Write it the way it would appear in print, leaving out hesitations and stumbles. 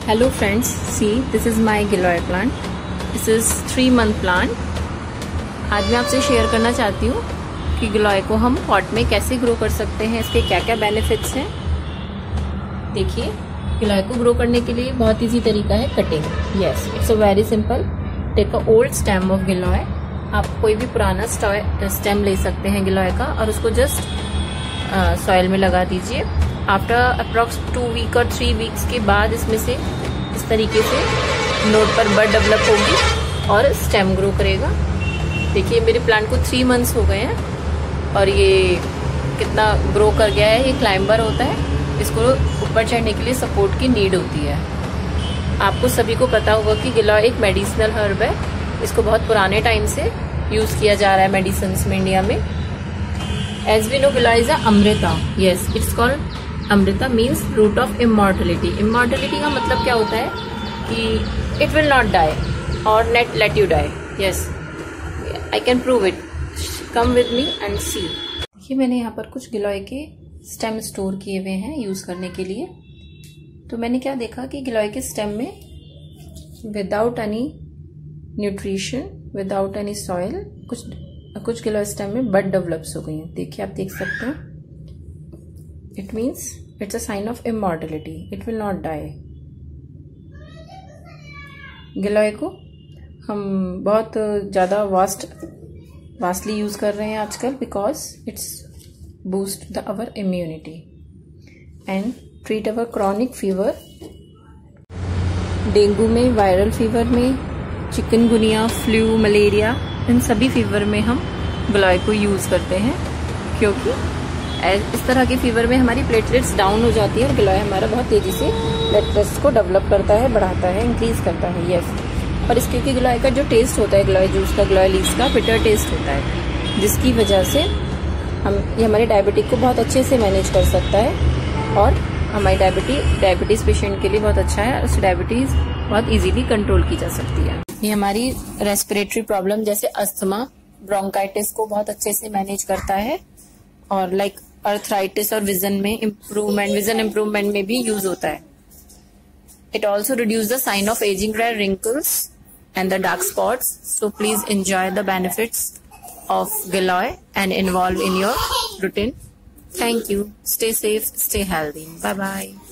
Hello friends, see this is my Giloy plant. This is 3-month plant. आज मैं आपसे share करना चाहती हूँ कि गिलॉय को हम पॉट में कैसे ग्रो कर सकते हैं, इसके क्या क्या बेनिफिट्स हैं। देखिए, गिलॉय को ग्रो करने के लिए बहुत इजी तरीका है cutting. Yes, it's a very simple. Take a old stem of giloy. आप कोई भी पुराना स्टेम ले सकते हैं गिलॉय का और उसको जस्ट सॉइल में लगा दीजिए। आफ्टर अप्रॉक्स 2 वीक और 3 वीक्स के बाद इसमें से इस तरीके से नोड पर बड डेवलप होगी और स्टेम ग्रो करेगा। देखिए, मेरे प्लांट को 3 मंथ्स हो गए हैं और ये कितना ग्रो कर गया है। ये क्लाइंबर होता है, इसको ऊपर चढ़ने के लिए सपोर्ट की नीड होती है। आपको सभी को पता होगा कि गिलॉय एक मेडिसिनल हर्ब है। इसको बहुत पुराने टाइम से यूज किया जा रहा है मेडिसिन में इंडिया में। As we know, giloy is Amrita. Yes, it's called Amrita means root of immortality. Immortality का मतलब क्या होता है कि इट विल नॉट डाई और nor let you die. Yes, I can prove it. Come with me and see. देखिए, मैंने यहाँ पर कुछ गिलॉय के स्टेम स्टोर किए हुए हैं यूज करने के लिए। तो मैंने क्या देखा कि गिलॉय के स्टेम में without any nutrition, without any soil, कुछ गिलॉय स्टेम में बड डेवलप्स हो गई हैं। देखिए, आप देख सकते हैं। It means it's a sign of immortality. It will not die. Giloy को हम बहुत ज़्यादा वास्टली यूज़ कर रहे हैं आजकल because it's boost our immunity and treat our chronic fever. Dengue में, वायरल फीवर में, चिकनगुनिया, फ्लू, मलेरिया, इन सभी फीवर में हम गिलॉय को यूज़ करते हैं क्योंकि इस तरह के फीवर में हमारी प्लेटलेट्स डाउन हो जाती है और गिलॉय हमारा बहुत तेजी से ब्लड प्रेशर को डेवलप करता है, बढ़ाता है, इंक्रीज करता है। यस, और इसके गिलॉय का जो टेस्ट होता है, गिलॉय जूस का, गिलॉय लीव्स का बिटर टेस्ट होता है, जिसकी वजह से ये हमारे डायबिटिक को बहुत अच्छे से मैनेज कर सकता है और हमारी डायबिटीज पेशेंट के लिए बहुत अच्छा है। उस डायबिटीज बहुत इजीली कंट्रोल की जा सकती है। ये हमारी रेस्पिरेटरी प्रॉब्लम जैसे अस्थमा, ब्रोंकाइटिस को बहुत अच्छे से मैनेज करता है और लाइक अर्थराइटिस और विजन इम्प्रूवमेंट में भी यूज होता है। It also reduce the sign of ageing, rare wrinkles and the dark spots. So please enjoy the benefits of giloy and involve in your routine. Thank you. Stay safe, stay healthy. Bye bye.